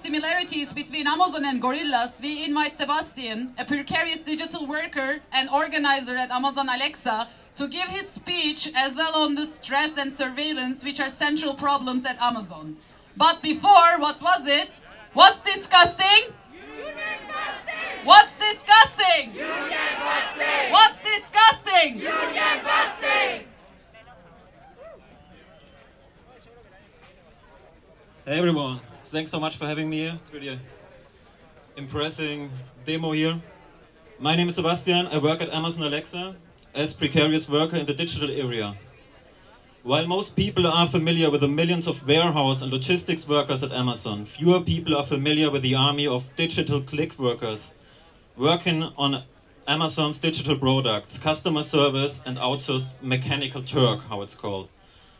similarities between Amazon and Gorillas, we invite Sebastian, a precarious digital worker and organizer at Amazon Alexa, to give his speech as well on the stress and surveillance which are central problems at Amazon. But before, what was it? What's disgusting? Union busting! What's disgusting? Union busting! What's disgusting? Union busting! Hey everyone, thanks so much for having me here. It's really an impressive demo here. My name is Sebastian. I work at Amazon Alexa as precarious worker in the digital area. While most people are familiar with the millions of warehouse and logistics workers at Amazon, fewer people are familiar with the army of digital click workers working on Amazon's digital products, customer service and outsourced mechanical Turk, how it's called.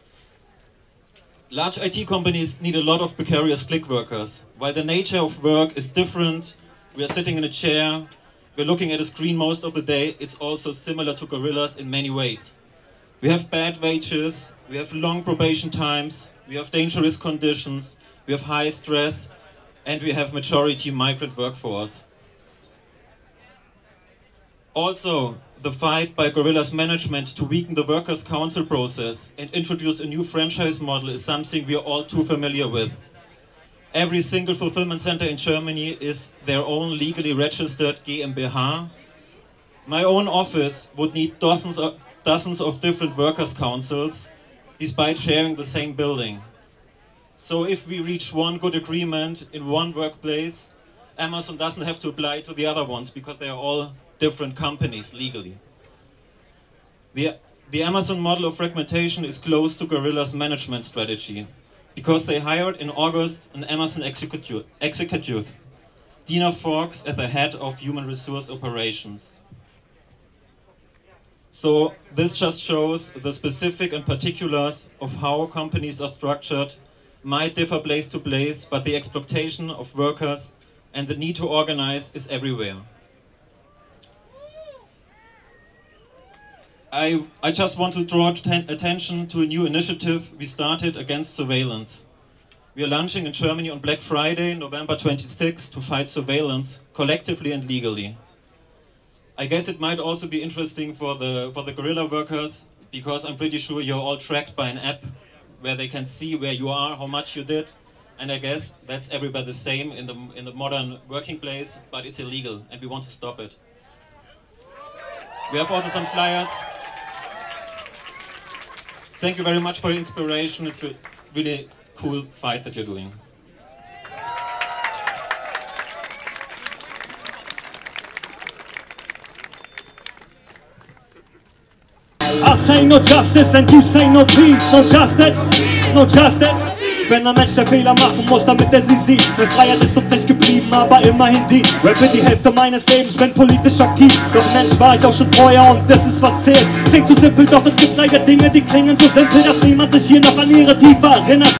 Large IT companies need a lot of precarious click workers. While the nature of work is different, we are sitting in a chair, we're looking at a screen most of the day, it's also similar to gorillas in many ways. We have bad wages, we have long probation times, we have dangerous conditions, we have high stress, and we have majority migrant workforce. Also, the fight by Gorillas management to weaken the Workers' Council process and introduce a new franchise model is something we are all too familiar with. Every single fulfillment center in Germany is their own legally registered GmbH. My own office would need dozens of different Workers' Councils, despite sharing the same building. So if we reach one good agreement in one workplace, Amazon doesn't have to apply to the other ones because they are all different companies legally. The Amazon model of fragmentation is close to Gorillas' management strategy because they hired in August an Amazon executive, Dina Fox, at the head of human resource operations. So this just shows the specific and particulars of how companies are structured might differ place to place, but the exploitation of workers and the need to organize is everywhere. I just want to draw attention to a new initiative we started against surveillance. We are launching in Germany on Black Friday, November 26, to fight surveillance collectively and legally. I guess it might also be interesting for the gorilla workers, because I'm pretty sure you're all tracked by an app where they can see where you are, how much you did, and I guess that's everybody the same in the modern working place, but it's illegal and we want to stop it. We have also some flyers. Thank you very much for your inspiration. It's a really cool fight that you're doing. I say no justice and you say no peace. No justice, no justice. Ich bin ein Mensch, der Fehler machen muss, damit er sie sieht. Meine Freiheit ist uns nicht geblieben, aber immerhin die. Rap ist die Hälfte meines Lebens, bin politisch aktiv. Doch Mensch war ich auch schon vorher und das ist was zählt. Klingt zu simpel, doch es gibt leider Dinge, die klingen so simpel, dass niemand sich hier noch an ihre Tiefe erinnert.